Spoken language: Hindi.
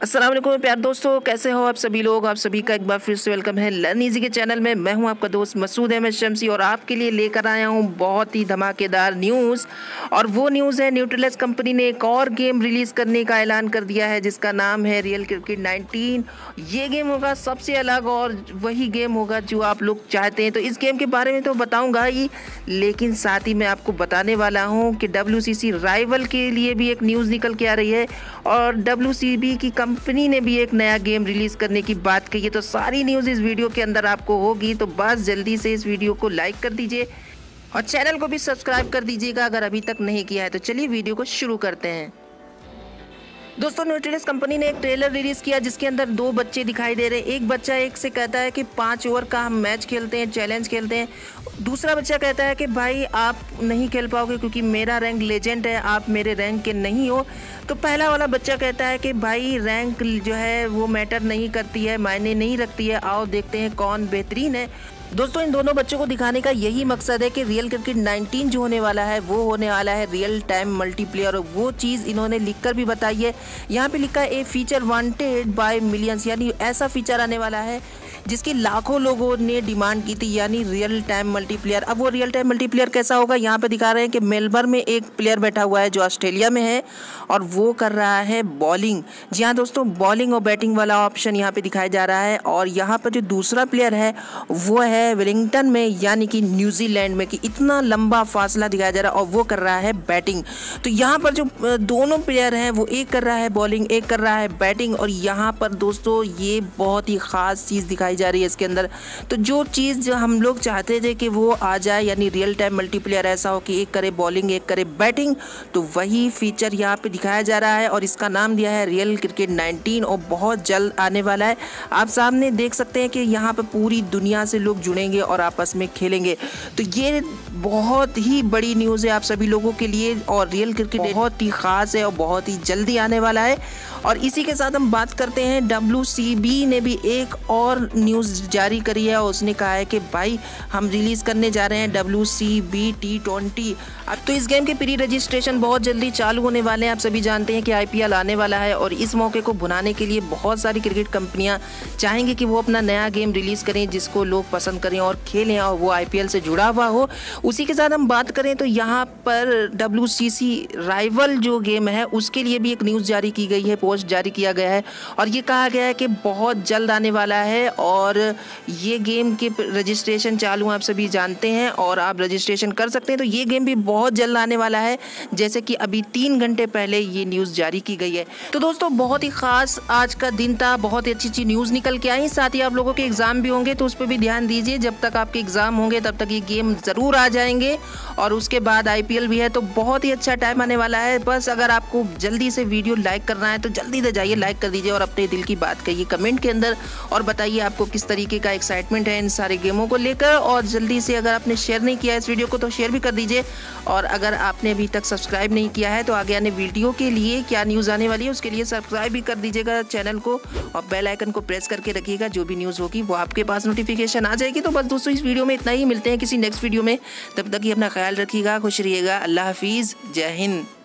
अस्सलाम वालेकुम प्यार दोस्तों, कैसे हो आप सभी लोग। आप सभी का एक बार फिर से वेलकम है लर्न इजी के चैनल में। मैं हूं आपका दोस्त मसूद अहमद शम्सी और आपके लिए लेकर आया हूं बहुत ही धमाकेदार न्यूज़। और वो न्यूज़ है न्यूट्रलस कंपनी ने एक और गेम रिलीज़ करने का ऐलान कर दिया है जिसका नाम है रियल क्रिकेट 19। ये गेम होगा सबसे अलग और वही गेम होगा जो आप लोग चाहते हैं। तो इस गेम के बारे में तो बताऊँगा ही, लेकिन साथ ही मैं आपको बताने वाला हूँ कि WCC राइवल के लिए भी एक न्यूज़ निकल के आ रही है और WCB की कंपनी ने भी एक नया गेम रिलीज़ करने की बात कही है। तो सारी न्यूज़ इस वीडियो के अंदर आपको होगी, तो बस जल्दी से इस वीडियो को लाइक कर दीजिए और चैनल को भी सब्सक्राइब कर दीजिएगा अगर अभी तक नहीं किया है। तो चलिए वीडियो को शुरू करते हैं। दोस्तों, न्यूट्रलस कंपनी ने एक ट्रेलर रिलीज़ किया जिसके अंदर दो बच्चे दिखाई दे रहे हैं। एक बच्चा एक से कहता है कि 5 ओवर का हम मैच खेलते हैं, चैलेंज खेलते हैं। दूसरा बच्चा कहता है कि भाई आप नहीं खेल पाओगे क्योंकि मेरा रैंक लेजेंड है, आप मेरे रैंक के नहीं हो। तो पहला वाला बच्चा कहता है कि भाई रैंक जो है वो मैटर नहीं करती है, मायने नहीं रखती है, आओ देखते हैं कौन बेहतरीन है। दोस्तों, इन दोनों बच्चों को दिखाने का यही मकसद है कि रियल क्रिकेट 19 जो होने वाला है वो होने वाला है रियल टाइम मल्टीप्लेयर। और वो चीज़ इन्होंने लिखकर भी बताई है। यहाँ पे लिखा है a feature wanted by millions, यानी ऐसा फीचर आने वाला है जिसकी लाखों लोगों ने डिमांड की थी, यानी रियल टाइम मल्टीप्लेयर। अब वो रियल टाइम मल्टीप्लेयर कैसा होगा, यहाँ पे दिखा रहे हैं कि मेलबर्न में एक प्लेयर बैठा हुआ है जो ऑस्ट्रेलिया में है और वो कर रहा है बॉलिंग। जी हाँ दोस्तों, बॉलिंग और बैटिंग वाला ऑप्शन यहाँ पे दिखाया जा रहा है। और यहाँ पर जो दूसरा प्लेयर है वो है वेलिंगटन में, यानी कि न्यूजीलैंड में, कि इतना लंबा फासला दिखाया जा रहा है और वो कर रहा है बैटिंग। तो यहाँ पर जो दोनों प्लेयर हैं वो एक कर रहा है बॉलिंग, एक कर रहा है बैटिंग। और यहाँ पर दोस्तों ये बहुत ही ख़ास चीज़ दिखाई जा रही है इसके अंदर। तो जो चीज़ जो हम लोग चाहते थे कि वो आ जाए, यानी रियल टाइम मल्टीप्लेयर ऐसा हो कि एक करे बॉलिंग एक करे बैटिंग, तो वही फीचर यहाँ पे दिखाया जा रहा है और इसका नाम दिया है रियल क्रिकेट 19 और बहुत जल्द आने वाला है। आप सामने देख सकते हैं कि यहाँ पे पूरी दुनिया से लोग जुड़ेंगे और आपस में खेलेंगे। तो ये बहुत ही बड़ी न्यूज़ है आप सभी लोगों के लिए और रियल क्रिकेट बहुत ही ख़ास है और बहुत ही जल्दी आने वाला है। और इसी के साथ हम बात करते हैं, WCB ने भी एक और न्यूज़ जारी करी है और उसने कहा है कि भाई हम रिलीज़ करने जा रहे हैं WCB T20। अब तो इस गेम के प्री रजिस्ट्रेशन बहुत जल्दी चालू होने वाले हैं। आप सभी जानते हैं कि IPL आने वाला है और इस मौके को भुनाने के लिए बहुत सारी क्रिकेट कंपनियां चाहेंगी कि वो अपना नया गेम रिलीज़ करें जिसको लोग पसंद करें और खेलें और वो IPL से जुड़ा हुआ हो। उसी के साथ हम बात करें तो यहाँ पर WCC राइवल जो गेम है उसके लिए भी एक न्यूज़ जारी की गई है, पोस्ट जारी किया गया है और ये कहा गया है कि बहुत जल्द आने वाला है। और ये गेम के रजिस्ट्रेशन चालू आप सभी जानते हैं और आप रजिस्ट्रेशन कर सकते हैं। तो ये गेम भी बहुत जल्द आने वाला है, जैसे कि अभी 3 घंटे पहले ये न्यूज़ जारी की गई है। तो दोस्तों, बहुत ही ख़ास आज का दिन था, बहुत ही अच्छी अच्छी न्यूज़ निकल के आई। साथ ही आप लोगों के एग्ज़ाम भी होंगे तो उस पर भी ध्यान दीजिए। जब तक आपके एग्ज़ाम होंगे तब तक ये गेम ज़रूर आ जाएंगे और उसके बाद IPL भी है, तो बहुत ही अच्छा टाइम आने वाला है। बस अगर आपको जल्दी से वीडियो लाइक करना है तो जल्दी से जाइए लाइक कर दीजिए और अपने दिल की बात कहिए कमेंट के अंदर और बताइए आपको किस तरीके का एक्साइटमेंट है इन सारे गेमों को लेकर। और जल्दी से अगर आपने शेयर नहीं किया इस वीडियो को तो शेयर भी कर दीजिए। और अगर आपने अभी तक सब्सक्राइब नहीं किया है तो आगे आने वीडियो के लिए क्या न्यूज़ आने वाली है उसके लिए सब्सक्राइब भी कर दीजिएगा चैनल को और बेल आइकन को प्रेस करके रखिएगा। जो भी न्यूज़ होगी वो आपके पास नोटिफिकेशन आ जाएगी। तो बस दोस्तों, इस वीडियो में इतना ही। मिलते हैं किसी नेक्स्ट वीडियो में, तब तक ही अपना ख्याल रखिएगा, खुश रहिएगा। अल्लाह हाफिज़, जय हिंद।